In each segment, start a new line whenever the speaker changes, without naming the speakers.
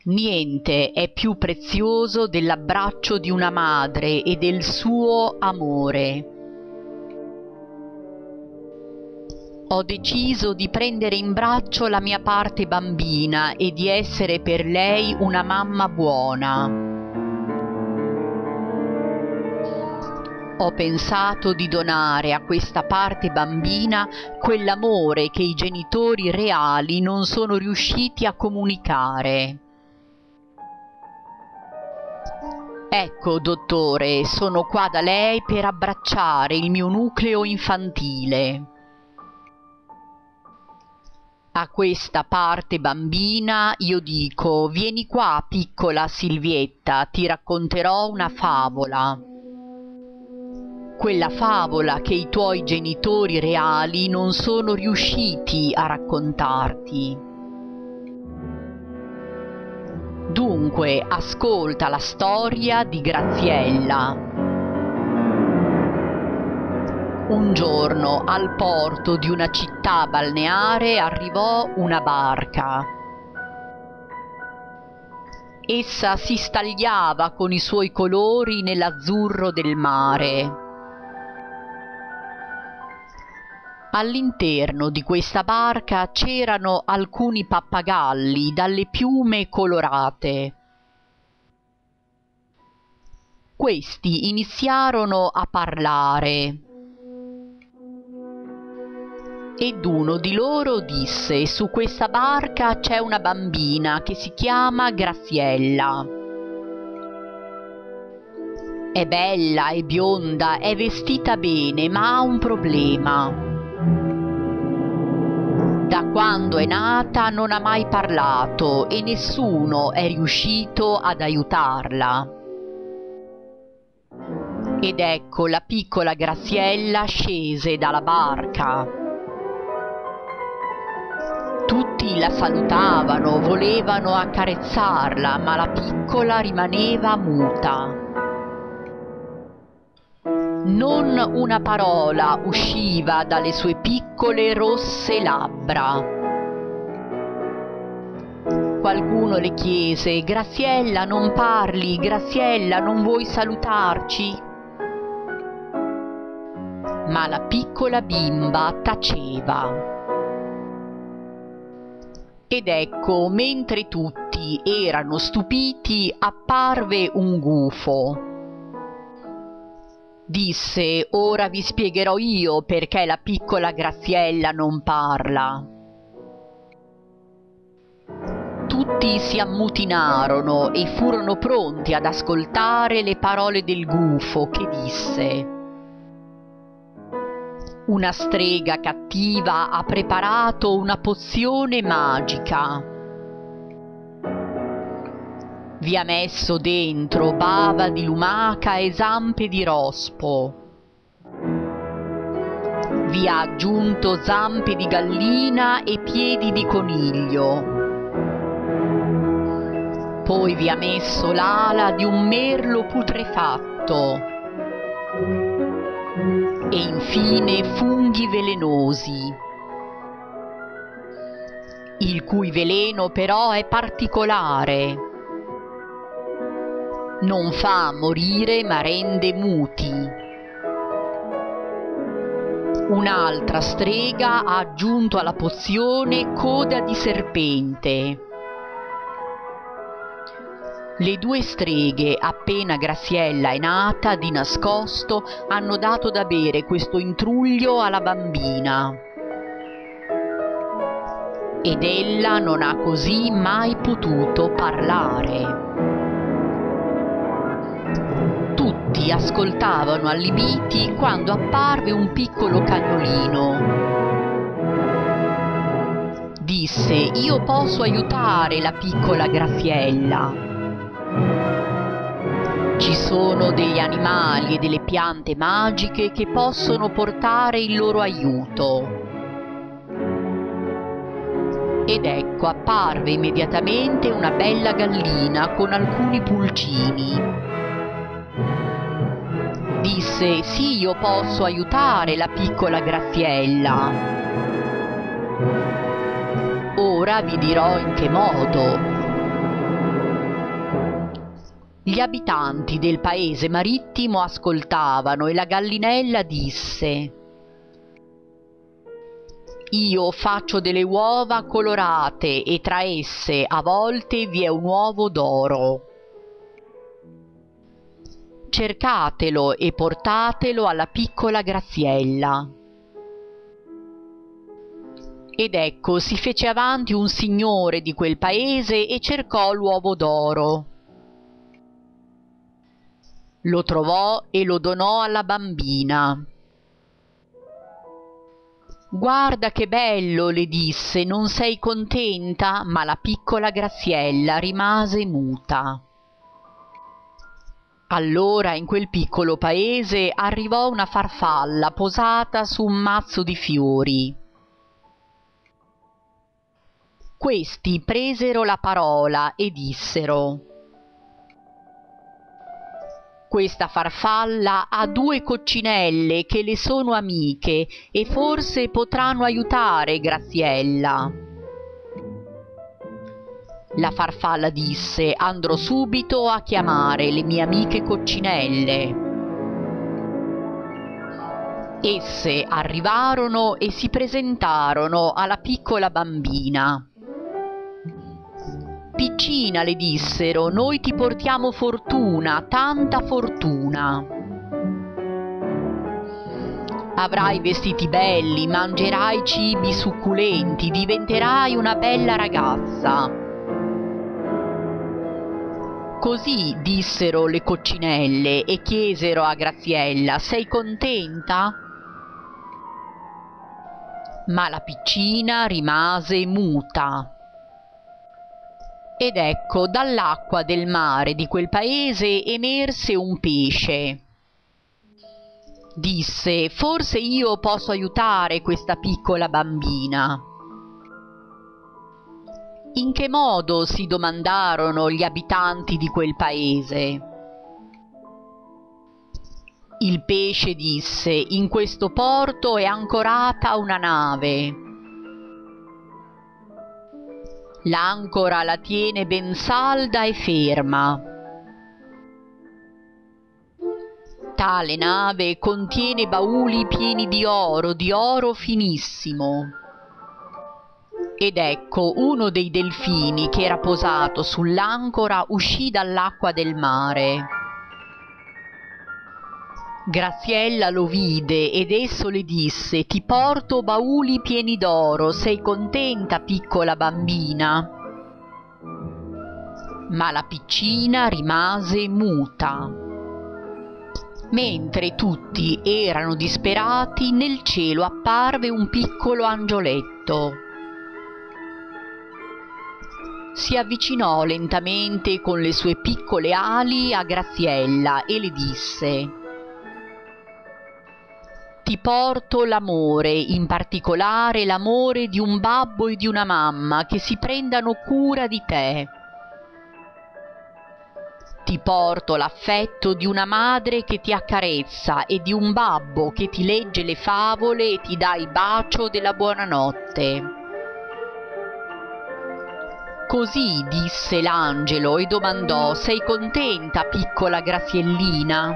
Niente è più prezioso dell'abbraccio di una madre e del suo amore. Ho deciso di prendere in braccio la mia parte bambina e di essere per lei una mamma buona. Ho pensato di donare a questa parte bambina quell'amore che i genitori reali non sono riusciti a comunicare. Ecco, dottore, sono qua da lei per abbracciare il mio nucleo infantile. A questa parte bambina io dico: vieni qua, piccola Silvietta, ti racconterò una favola. Quella favola che i tuoi genitori reali non sono riusciti a raccontarti. Dunque, ascolta la storia di Graziella. Un giorno al porto di una città balneare arrivò una barca. Essa si stagliava con i suoi colori nell'azzurro del mare. All'interno di questa barca c'erano alcuni pappagalli dalle piume colorate. Questi iniziarono a parlare ed uno di loro disse: su questa barca c'è una bambina che si chiama Graziella. È bella, è bionda, è vestita bene, ma ha un problema. Da quando è nata non ha mai parlato e nessuno è riuscito ad aiutarla. Ed ecco, la piccola Graziella scese dalla barca. Tutti la salutavano, volevano accarezzarla, ma la piccola rimaneva muta. Non una parola usciva dalle sue piccole rosse labbra. Qualcuno le chiese: Graziella, non parli? Graziella, non vuoi salutarci? Ma la piccola bimba taceva. Ed ecco, mentre tutti erano stupiti, apparve un gufo. Disse: ora vi spiegherò io perché la piccola Graziella non parla. Tutti si ammutinarono e furono pronti ad ascoltare le parole del gufo, che disse: una strega cattiva ha preparato una pozione magica. Vi ha messo dentro bava di lumaca e zampe di rospo. Vi ha aggiunto zampe di gallina e piedi di coniglio. Poi vi ha messo l'ala di un merlo putrefatto. E infine funghi velenosi, il cui veleno però è particolare. Non fa morire ma rende muti. Un'altra strega ha aggiunto alla pozione coda di serpente. Le due streghe, appena Graziella è nata, di nascosto hanno dato da bere questo intruglio alla bambina. Ed ella non ha così mai potuto parlare. Tutti ascoltavano allibiti quando apparve un piccolo cagnolino. Disse: io posso aiutare la piccola Graziella. Ci sono degli animali e delle piante magiche che possono portare il loro aiuto. Ed ecco, apparve immediatamente una bella gallina con alcuni pulcini. Disse: sì, io posso aiutare la piccola Graziella. Ora vi dirò in che modo. Gli abitanti del paese marittimo ascoltavano e la gallinella disse: «Io faccio delle uova colorate e tra esse a volte vi è un uovo d'oro. Cercatelo e portatelo alla piccola Graziella». Ed ecco, si fece avanti un signore di quel paese e cercò l'uovo d'oro. Lo trovò e lo donò alla bambina. «Guarda che bello», le disse, «non sei contenta?» Ma la piccola Graziella rimase muta. Allora in quel piccolo paese arrivò una farfalla posata su un mazzo di fiori. Questi presero la parola e dissero: «Questa farfalla ha 2 coccinelle che le sono amiche e forse potranno aiutare Graziella». La farfalla disse: «Andrò subito a chiamare le mie amiche coccinelle». Esse arrivarono e si presentarono alla piccola bambina. «Piccina», le dissero, «noi ti portiamo fortuna, tanta fortuna. Avrai vestiti belli, mangerai cibi succulenti, diventerai una bella ragazza». Così dissero le coccinelle e chiesero a Graziella: «Sei contenta?» Ma la piccina rimase muta. Ed ecco, dall'acqua del mare di quel paese emerse un pesce. Disse: «Forse io posso aiutare questa piccola bambina». In che modo? Si domandarono gli abitanti di quel paese. Il pesce disse: «In questo porto è ancorata una nave. L'ancora la tiene ben salda e ferma. Tale nave contiene bauli pieni di oro finissimo». Ed ecco, uno dei delfini che era posato sull'ancora uscì dall'acqua del mare. Graziella lo vide ed esso le disse: «Ti porto bauli pieni d'oro, sei contenta, piccola bambina?» Ma la piccina rimase muta. Mentre tutti erano disperati, nel cielo apparve un piccolo angioletto. Si avvicinò lentamente con le sue piccole ali a Graziella e le disse: «Ti porto l'amore, in particolare l'amore di un babbo e di una mamma che si prendano cura di te. Ti porto l'affetto di una madre che ti accarezza e di un babbo che ti legge le favole e ti dà il bacio della buonanotte». Così disse l'angelo e domandò: «Sei contenta, piccola Graziellina?»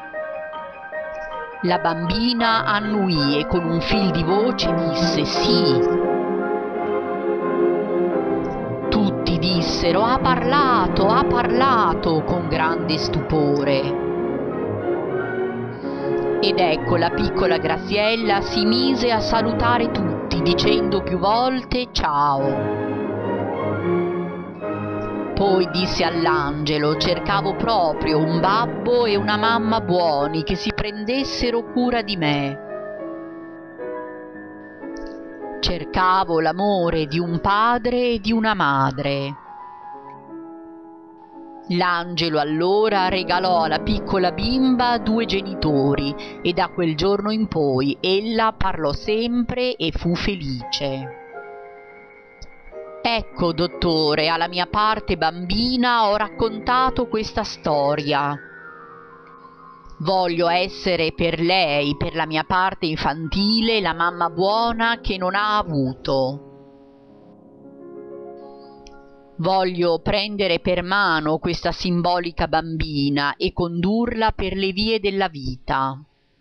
La bambina annuì e con un fil di voce disse: «Sì». Tutti dissero: ha parlato, con grande stupore. Ed ecco, la piccola Graziella si mise a salutare tutti, dicendo più volte ciao. Poi disse all'angelo: «Cercavo proprio un babbo e una mamma buoni che si prendessero cura di me. Cercavo l'amore di un padre e di una madre». L'angelo allora regalò alla piccola bimba 2 genitori e da quel giorno in poi ella parlò sempre e fu felice. Ecco, dottore, alla mia parte bambina ho raccontato questa storia. Voglio essere per lei, per la mia parte infantile, la mamma buona che non ha avuto. Voglio prendere per mano questa simbolica bambina e condurla per le vie della vita.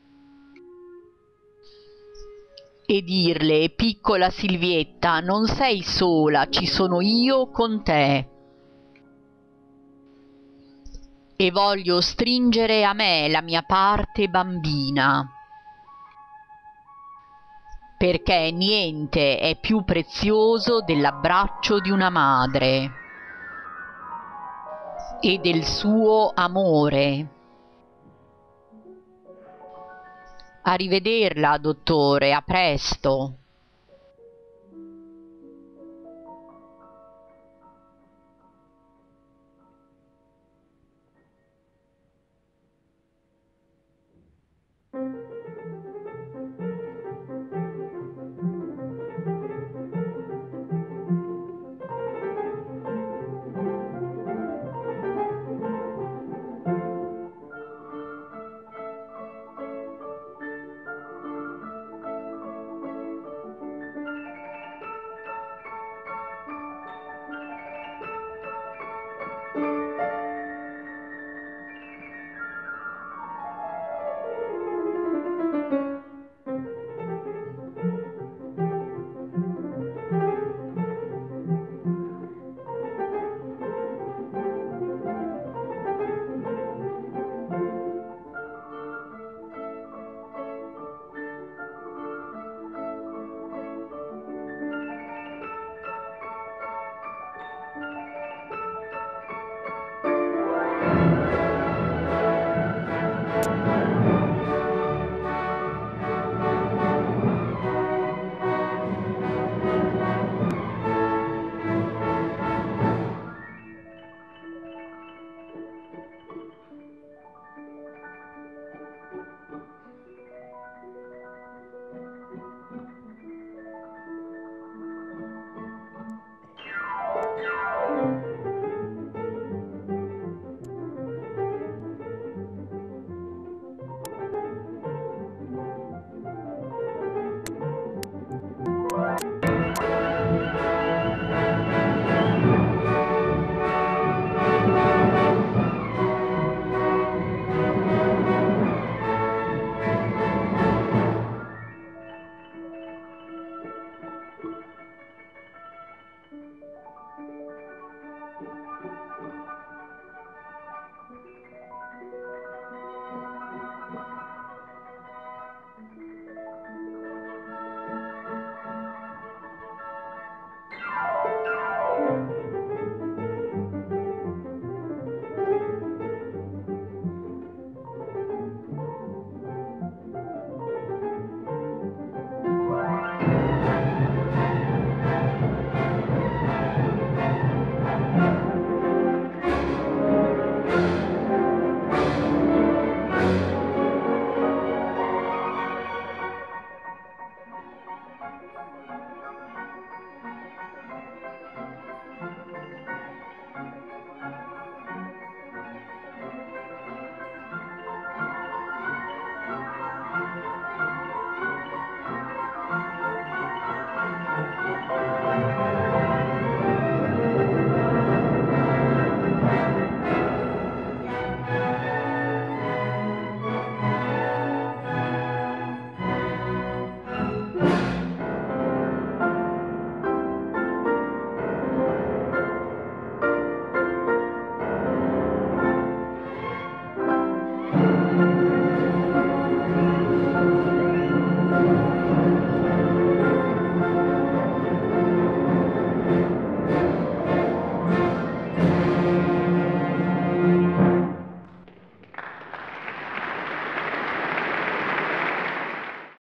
E dirle: piccola Silvietta, non sei sola, ci sono io con te. E voglio stringere a me la mia parte bambina, perché niente è più prezioso dell'abbraccio di una madre e del suo amore. Arrivederla, dottore, a presto.